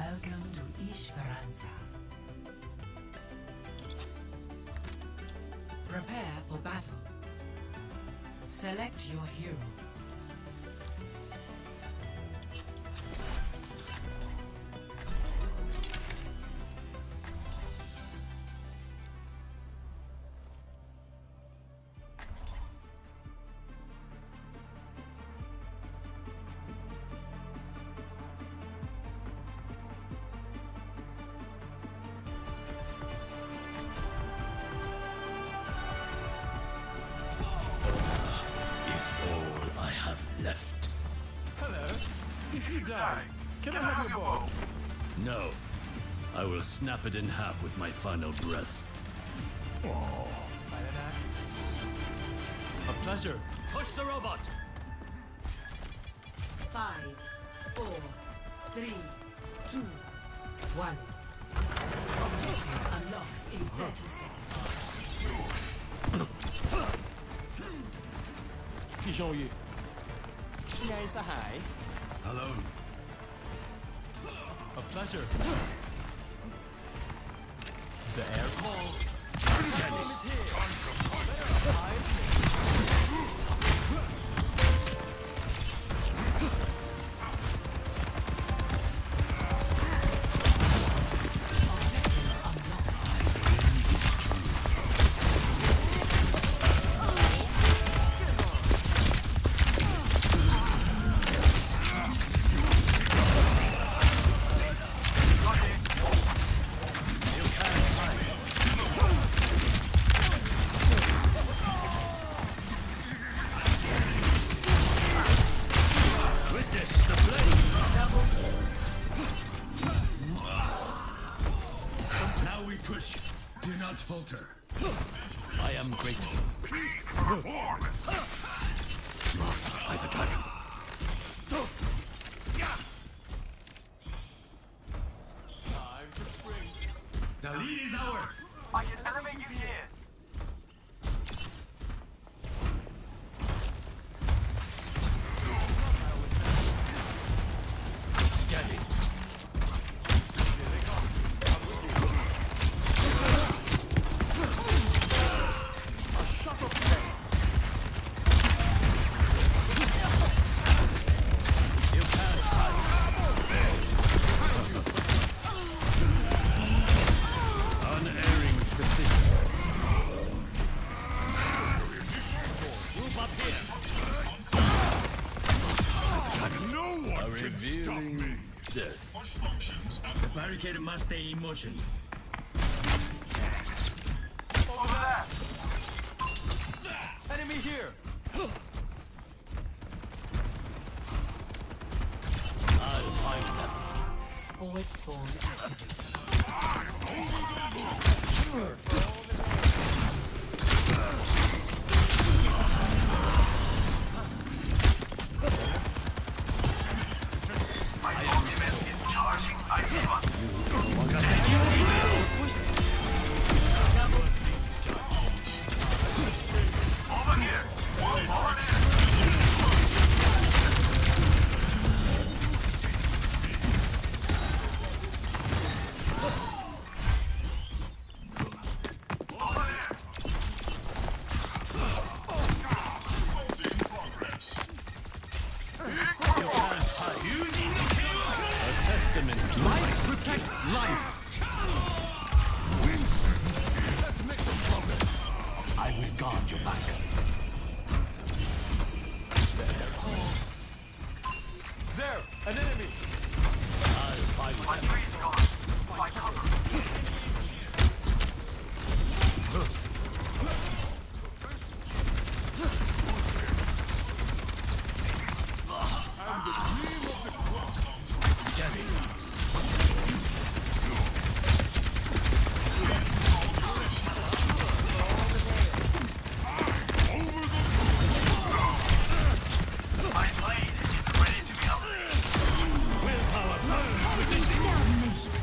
Welcome to Esperanza. Prepare for battle. Select your hero. All I have left. Hello. If you die, can I have your bow? No. I will snap it in half with my final breath. Oh. A pleasure. Push the robot! 5, 4, 3, 2, 1. Objective unlocks in 30 seconds. พี่โชยุไงสหาย Hello. A pleasure. The air calls. Now we push. Do not falter. I am grateful. Blocked by the dragon. Time to spring. The lead is ours. I can elevate you here. Scanning. A shot of flame. You can't hide. Unerring precision. Move up here. No A one can stop me. revealing death. Push functions and The barricade must stay in motion. over there. Enemy here. I'll find them. Forward spawn activated. My ultimate is charging. I see one. Over here. Over there. Over there. Vault in progress. A testament. Life protects life. Let's make some progress. I will guard your back. There, an enemy. I'll find My them. tree's gone. My cover. I'm the dream of the crop. Scanning. My blade is ready to be unleashed. Willpower burns within me.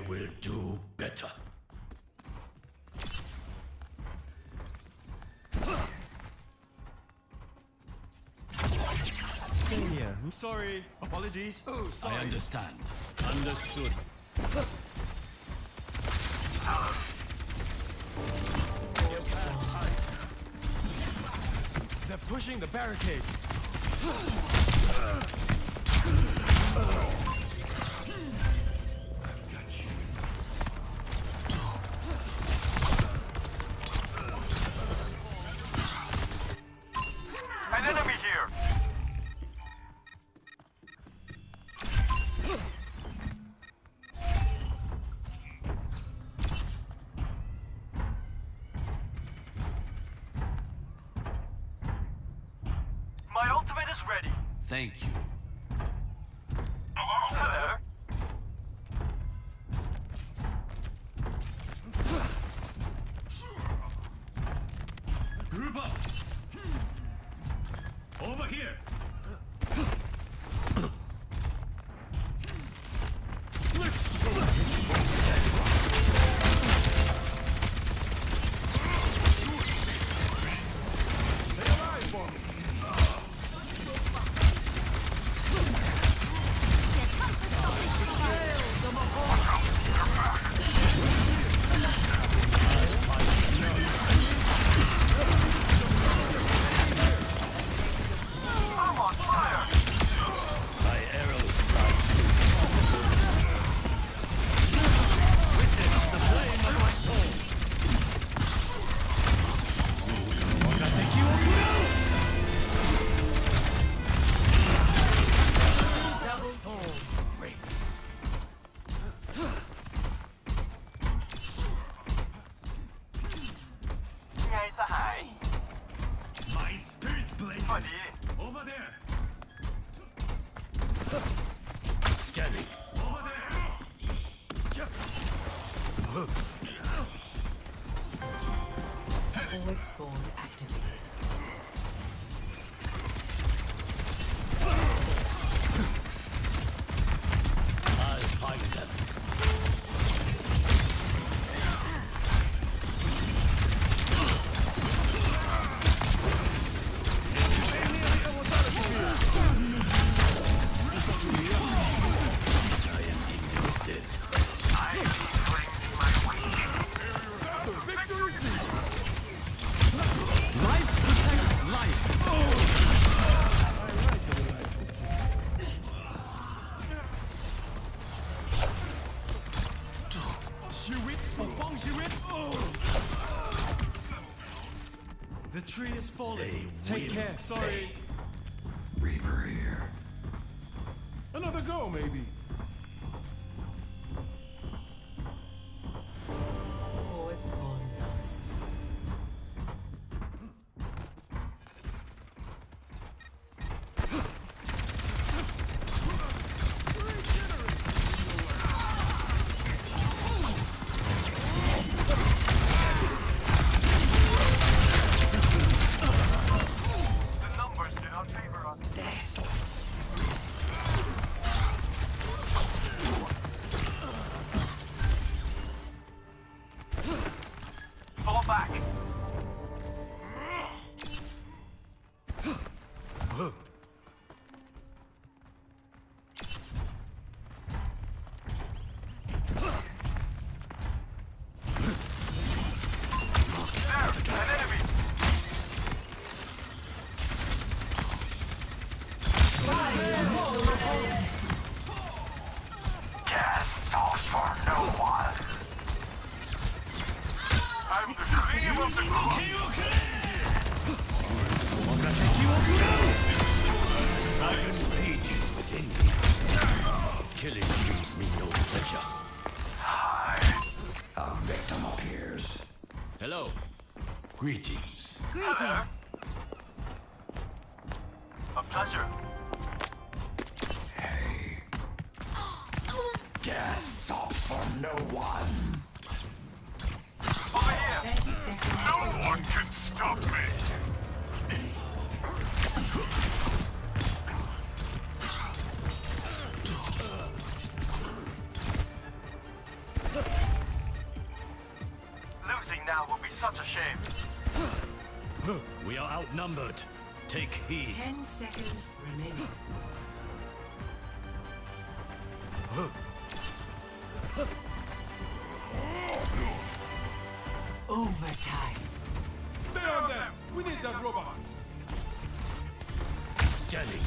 will do better. Stay here. Sorry. Apologies. Oh, sorry. I understand. Understood. They're pushing the barricade. I've got you. An enemy here. My ultimate is ready. Thank you. Hello. Group up! Over here! Let's show his Stay alive for me. I'm on fire. My arrows strike true. Witness the flame of my soul. Double kill. Breaks. Ngay sa high. My spirit blazes. Buddy. Over there. Scanning. Over there. Forward spawn activated. I'll find them. I am ignited. I am cleansing my way. Victory! Life protects life. The tree is falling. They Take will care. Sorry. pay. Reaper here. Another go, maybe. Forward spawn lost. The numbers do not favor us. Fall back. There, an enemy. Gas sauce for no one. I'm the cream of the crop. Dragon rages within me. Killing brings me no pleasure. A victim appears. Hello. Greetings. Greetings. A pleasure. Hey. Death stops for no one. Over here. 30 seconds. No one can stop me. down would be such a shame. We are outnumbered. Take heed. 10 seconds remaining. Overtime. Stay on them! We need that robot! Scanning.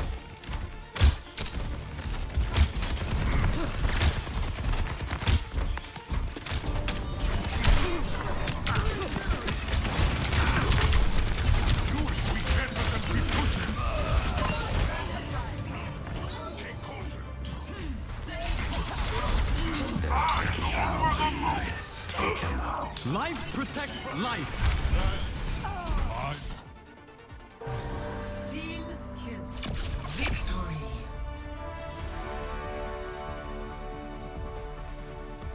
Life protects life. Team kill. Victory.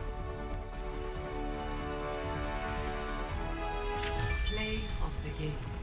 Play of the game.